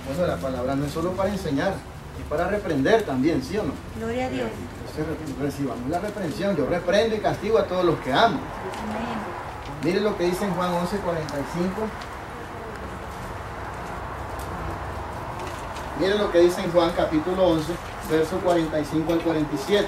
Bueno, la palabra no es solo para enseñar, es para reprender también, ¿sí o no? Gloria a Dios. Entonces recibamos la reprensión. Yo reprendo y castigo a todos los que amo. Amén. Mire lo que dice en Juan 11:45. Mire lo que dice en Juan capítulo 11, verso 45 al 47.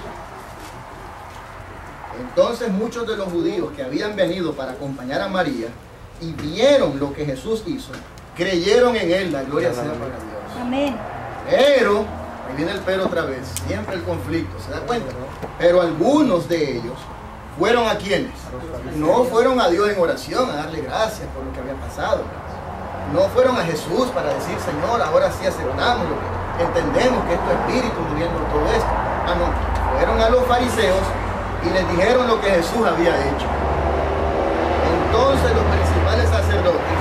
Entonces muchos de los judíos que habían venido para acompañar a María y vieron lo que Jesús hizo, creyeron en él. La gloria sea para Dios. Amén. Pero, ahí viene el pero otra vez, siempre el conflicto, ¿se da cuenta? Pero algunos de ellos fueron a quienes, no fueron a Dios en oración a darle gracias por lo que había pasado, no fueron a Jesús para decir, Señor, ahora sí aceptamos lo que entendemos que es tu espíritu viviendo todo esto. Ah, no, fueron a los fariseos y les dijeron lo que Jesús había hecho. Entonces los principales sacerdotes,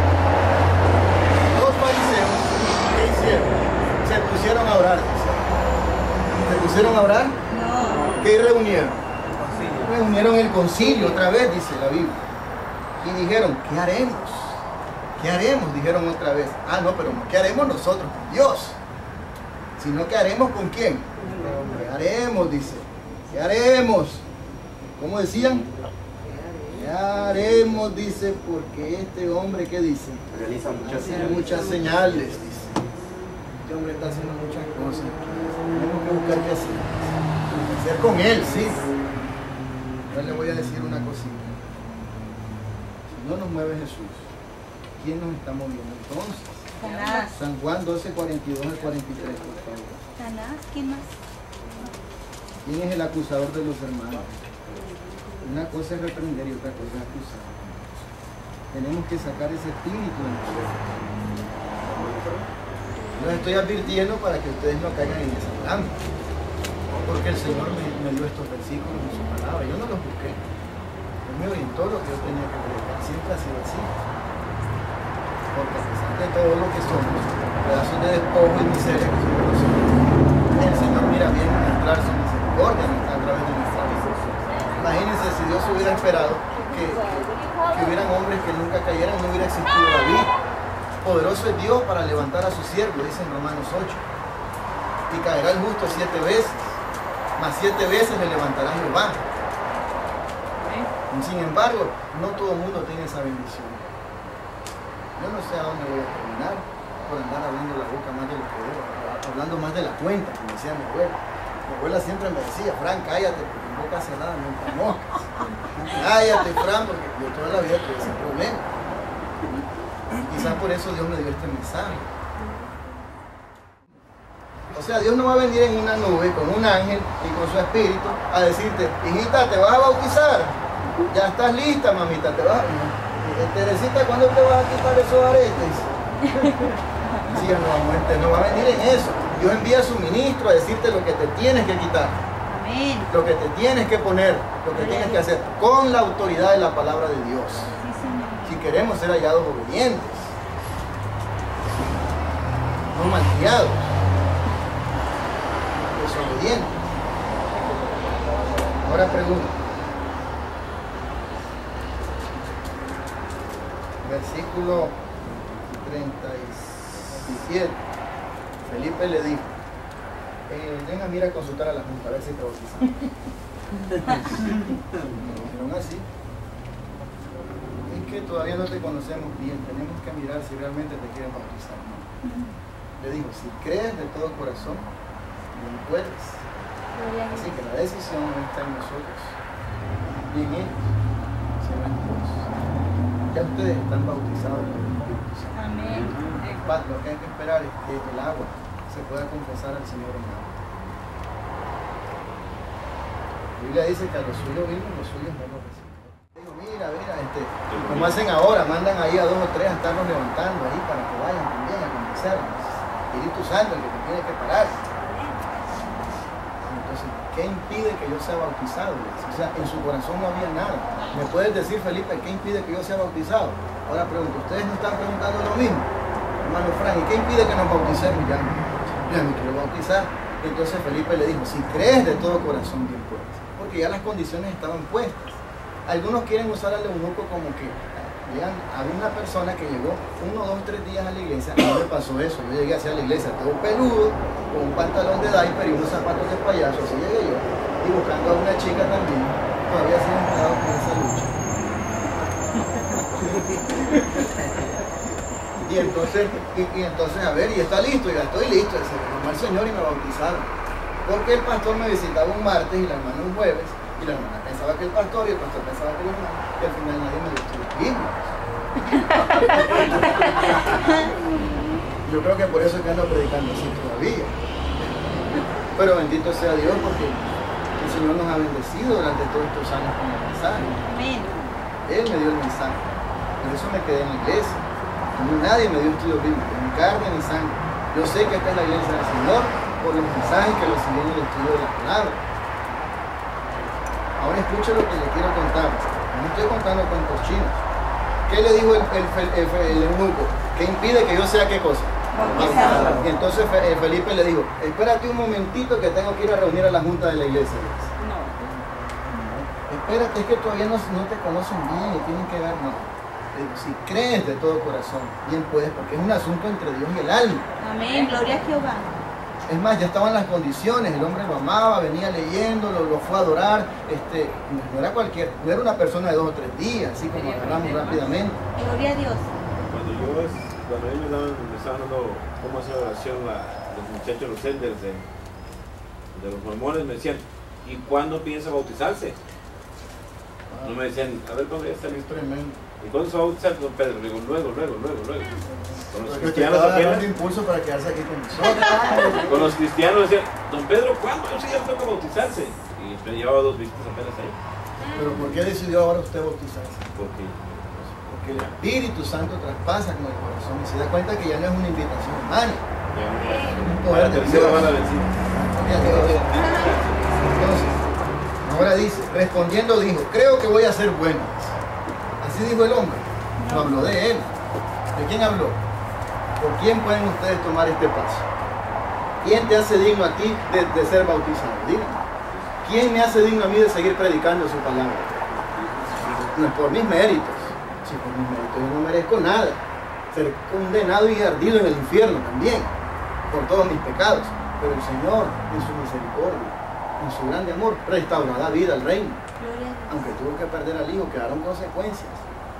los fariseos, ¿qué hicieron? Se pusieron a orar. ¿Se pusieron a orar? No. ¿Qué reunieron? Reunieron el concilio otra vez, dice la Biblia. Y dijeron, ¿qué haremos? ¿Qué haremos? Dijeron otra vez. Ah, no, pero no, ¿qué haremos nosotros con Dios? Sino, ¿qué haremos con quién? ¿Qué haremos? Dice. ¿Qué haremos? ¿Cómo decían? ¿Qué haremos? Dice, porque este hombre, ¿qué dice? Realiza Muchas señales, dice. Este hombre está haciendo muchas cosas. Tenemos que buscar qué hacer. Hacer con él, sí. Ahora le voy a decir una cosita. Si no nos mueve Jesús, ¿quién nos está moviendo entonces? Satanás. San Juan 12:42 al 43, por favor. Satanás, ¿quién más? ¿Quién es el acusador de los hermanos? Una cosa es reprender y otra cosa es acusar. Tenemos que sacar ese espíritu de nosotros. Los estoy advirtiendo para que ustedes no caigan en esa trampa. Porque el Señor me dio estos versículos en su palabra. Yo no los busqué. Él me orientó lo que yo tenía que predicar. Siempre ha sido así. Porque a pesar de todo lo que somos, pedazos de despojo y miseria que somos nosotros, el Señor mira bien mostrar su misericordia a través de nuestra vida. Imagínense si Dios hubiera esperado que hubieran hombres que nunca cayeran, no hubiera existido David. Poderoso es Dios para levantar a su siervo, dice en Romanos 8. Y caerá el justo 7 veces, mas 7 veces le levantará Jehová. Sin embargo, no todo el mundo tiene esa bendición. Yo no sé a dónde voy a terminar por andar abriendo la boca más de lo que debo, hablando más de la cuenta, como decía mi abuela. Mi abuela siempre me decía, Fran, cállate, porque en boca cerrada no entran moscas. Cállate, Fran, porque yo toda la vida tuve ese problema. Quizás por eso Dios me dio este mensaje. O sea, Dios no va a venir en una nube con un ángel y con su espíritu a decirte, hijita, ¿te vas a bautizar? Ya estás lista, mamita, te vas a... Teresita, ¿cuándo te vas a quitar esos aretes? Sí, no va a venir en eso. Dios envía a su ministro a decirte lo que te tienes que quitar. Amén. Lo que te tienes que poner, lo que tienes que hacer, con la autoridad de la palabra de Dios. Sí, Señor. Si queremos ser hallados obedientes, no malcriados, desobedientes. Ahora pregunto. Versículo 37. Felipe le dijo, venga, mira a consultar a la junta, a ver si te bautizamos. Dijeron así. Es que todavía no te conocemos bien, tenemos que mirar si realmente te quieren bautizar. No. Le dijo, si crees de todo corazón, bien puedes. Así que la decisión no está en nosotros, ni en ellos, sino en Dios. Ya ustedes están bautizados por el Espíritu Santo. Amén. Lo que hay que esperar es que el agua se pueda confesar al Señor en agua. La Biblia dice que a los suyos vino, los suyos no los reciben. Digo, mira, como hacen ahora, mandan ahí a 2 o 3 a estarnos levantando ahí para que vayan también a convencernos. Espíritu Santo, el que te tiene que parar. Entonces, ¿qué impide que yo sea bautizado? O sea, en su corazón no había nada. ¿Me puedes decir, Felipe, qué impide que yo sea bautizado? Ahora pregunto, ¿ustedes no están preguntando lo mismo? Hermano Frank, ¿y qué impide que nos bauticemos? Ya me quiero bautizar. Entonces Felipe le dijo, si crees de todo corazón, bien puedes. Porque ya las condiciones estaban puestas. Algunos quieren usar al eunuco como que Había una persona que llegó 1, 2, 3 días a la iglesia. A mí me pasó eso. Yo llegué hacia la iglesia todo peludo, con un pantalón de diaper y unos zapatos de payaso. Así llegué yo. Y buscando a una chica también. Todavía sigo enfadado con esa lucha. y entonces, a ver, y está listo, ya estoy listo. Se me llamó al Señor y me bautizaron. Porque el pastor me visitaba un martes y la hermana un jueves. Y la hermana pensaba que el pastor y el pastor pensaba que la hermana. Y al final nadie me dio estudios bíblicos. Yo creo que por eso es que ando predicando así todavía. Pero bendito sea Dios porque el Señor nos ha bendecido durante todos estos años con el mensaje. Amén. Él me dio el mensaje. Por eso me quedé en la iglesia. A mí nadie me dio estudios bíblicos, ni carne ni sangre. Yo sé que esta es la iglesia del Señor por los mensajes que recibí en el estudio de la palabra. Ahora escuche lo que le quiero contar. No estoy contando cuentos chinos. ¿Qué le dijo el eunuco? ¿Qué impide que yo sea qué cosa? Bautizado. Y entonces Felipe le dijo, espérate un momentito que tengo que ir a reunir a la junta de la iglesia. No. Espérate, es que todavía no te conocen bien y tienen que ver, no. Le digo, si crees de todo corazón, bien puedes, porque es un asunto entre Dios y el alma. Amén. Gloria a Jehová. Es más, ya estaban las condiciones, el hombre lo amaba, venía leyendo, lo fue a adorar, no era no era una persona de 2 o 3 días, así como agarramos rápidamente. Gloria a Dios. Cuando ellos me estaban dando cómo hacer oración, los muchachos, los elders de los mormones me decían, ¿y cuándo piensa bautizarse? No me decían, a ver cuándo ya está listo. Tremendo. ¿Y cuándo se va a bautizar, don Pedro? Digo, luego. Con los Porque te cristianos estaba dando apenas, impulso para quedarse aquí con nosotros. con los cristianos decían, don Pedro, ¿cuándo? Sí, ya toca bautizarse. Y me llevaba 2 visitas apenas ahí. Pero ¿por qué decidió ahora usted bautizarse? Porque Porque el Espíritu Santo traspasa con el corazón y se da cuenta que ya no es una invitación humana. ya Un a poder la de tercera Dios. va la vencida. Entonces, ahora dice, respondiendo dijo, creo que voy a ser bueno. Así dijo el hombre. No habló de él. ¿De quién habló? ¿Por quién pueden ustedes tomar este paso? ¿Quién te hace digno a ti de ser bautizado? Dígame. ¿Quién me hace digno a mí de seguir predicando su palabra? No es por mis méritos. Si por mis méritos yo no merezco nada. Ser condenado y ardido en el infierno también, por todos mis pecados. Pero el Señor, en su misericordia, en su grande amor, restaurará vida al reino. Gloria a Dios. Aunque tuvo que perder al hijo, quedaron consecuencias.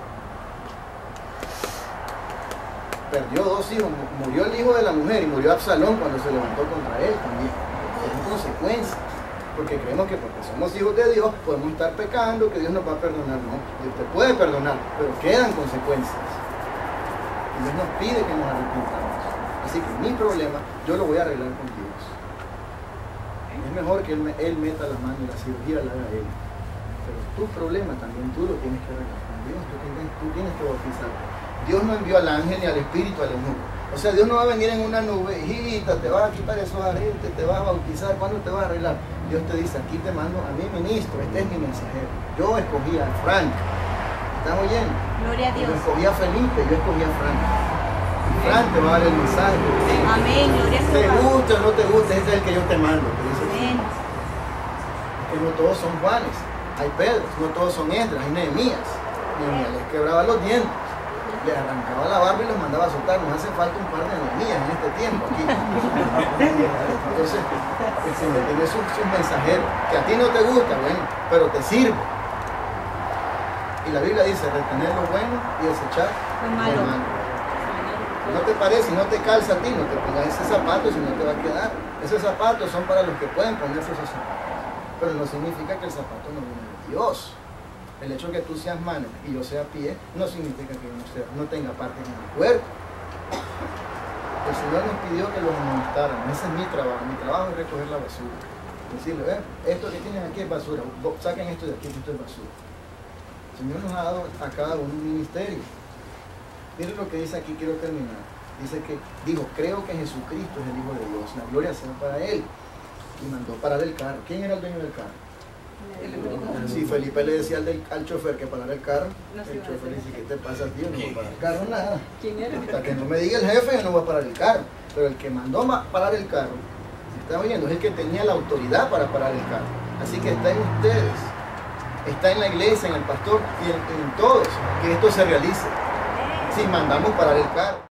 Perdió 2 hijos, murió el hijo de la mujer y murió Absalón cuando se levantó contra él también. Son consecuencias. Porque creemos que porque somos hijos de Dios podemos estar pecando, que Dios nos va a perdonar. No, Dios te puede perdonar, pero quedan consecuencias. Y Dios nos pide que nos arrepintamos. Así que mi problema yo lo voy a arreglar con Dios. Es mejor que él meta la mano y la cirugía la haga Él. Pero tu problema también tú lo tienes que arreglar con Dios. Tú tienes que bautizar. Dios no envió al ángel ni al espíritu al eunuco. O sea, Dios no va a venir en una nube, hijita, te vas a quitar esos arretes, te vas a bautizar, ¿cuándo te vas a arreglar? Dios te dice, aquí te mando a mi ministro, este es mi mensajero. Yo escogí a Frank. ¿Estás oyendo? Gloria a Dios. Yo escogí a Felipe, yo escogí a Frank. Y Frank te va a dar el mensaje. Amén. Gloria a Te Jehová. guste o no te guste, este es el que yo te mando. Te dice, Amén. que no todos son Juanes, hay Pedros, no todos son Esdras, hay Nehemías. Nehemías les quebraba los dientes, les arrancaba la barba y los mandaba a soltar. Nos hace falta un par de Nehemías en este tiempo aquí. Entonces, el Señor tiene sus mensajeros, que a ti no te gusta, bueno, pero te sirve. Y la Biblia dice, retener lo bueno y desechar Lo lo malo. malo. No te parece, no te calza a ti, no te pongas ese zapato si no te va a quedar. Esos zapatos son para los que pueden ponerse esos zapatos. Pero no significa que el zapato no viene de Dios. El hecho de que tú seas mano y yo sea pie no significa que yo no tenga parte en el cuerpo. El Señor nos pidió que los amonestáramos. Ese es mi trabajo. Mi trabajo es recoger la basura. Decirle, esto que tienen aquí es basura. Saquen esto de aquí, que esto es basura. El Señor nos ha dado a cada uno un ministerio. Miren lo que dice aquí, quiero terminar. Dice que dijo, creo que Jesucristo es el Hijo de Dios. La gloria sea para Él. Y mandó parar el carro. ¿Quién era el dueño del carro? Si Felipe le decía al chofer que parara el carro, el chofer le dice, ¿qué te pasa a ti? Yo no voy a parar el carro, nada. ¿Quién era? Hasta que no me diga el jefe, yo no voy a parar el carro. Pero el que mandó parar el carro, si están oyendo, es el que tenía la autoridad para parar el carro. Así que está en ustedes está en la iglesia, en el pastor y en todos, que esto se realice. Si mandamos parar el carro.